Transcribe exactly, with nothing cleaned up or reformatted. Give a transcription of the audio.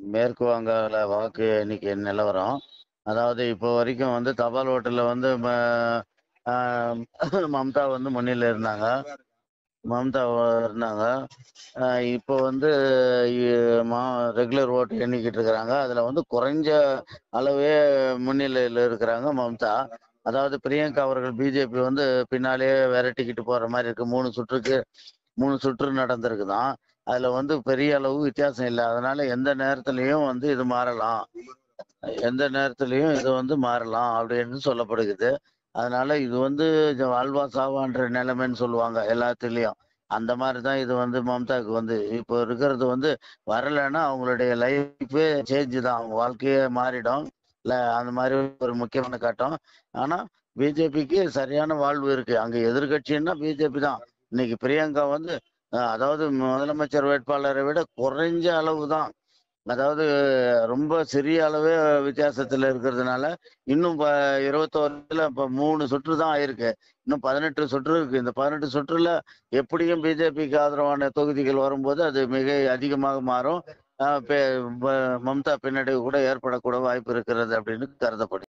மேற்கு வங்காள வாக்கு எண்ணிக்கை நிலவரம். அதாவது இப்போ வரைக்கும் வந்து தபால் ஓட்டுல வந்து ம அ மம்தா வந்து முன்னிலையில இருந்தாங்க. மம்தா வ இருந்தாங்க. அ இப்போ வந்து இ மா ரெகுலர் ஓட்டு எண்ணிக்கிட்டு இருக்கிறாங்க. அதுல வந்து குறைஞ்ச அளவே முன்னிலையில இருக்கிறாங்க மம்தா. அதாவது பிரியங்கா அவர்கள் பிஜேபி வந்து பின்னாலேயே விரட்டிக்கிட்டு போற மாரி இருக்கு. மூணு சுற்றுக்கு மூணு சுற்று நடந்திருக்குதாம். அதுல வந்து பெரிய அளவு வித்தியாசம் இல்ல. அதனால எந்த நேரத்திலயும் வந்து இது மாறலாம். எந்த நேரத்திலயும் இது வந்து மாறலாம் அப்படின்னு சொல்லப்படுகிறது. அதனால இது வந்து ஜ வாழ்வா சாவான்ற நிலைமைன்னு சொல்லுவாங்க எல்லாத்துலயும். அந்த மாரி தான் இது வந்து மம்தாக்கு வந்து இப்போ இருக்கிறது வந்து வரலன்னா அவங்களுடைய லைஃபே சேஞ்ச் தான். அவங்க வாழ்க்கையே மாறிடும். இல்ல அந்த மாரி ஒரு முக்கியமான கட்டம். ஆனா பிஜேபிக்கு சரியான வாழ்வு இருக்கு. அங்க எதிர்க்கட்சின்னா பிஜேபி தான். இன்னைக்கு பிரியங்கா வந்து அ அதாவது முதலமைச்சர் வேட்பாளரை விட குறைஞ்ச அளவு தான். அதாவது ரொம்ப சிறிய அளவே வித்தியாசத்துல இருக்கிறதுனால, இன்னும் ப இருபத்தி ஒன்றுல இப்ப மூணு சுற்று தான் ஆயிருக்கு. இன்னும் பதினெட்டு சுற்று இருக்கு. இந்த பதினெட்டு சுற்றுல எப்படியும் பிஜேபிக்கு ஆதரவான தொகுதிகள் வரும்போது, அது மிக அதிகமாக மாறும். அ பெ ப மம்தா பின்னடைவு கூட ஏற்படக்கூட வாய்ப்பு இருக்கிறது அப்படின்னு கருதப்படுது.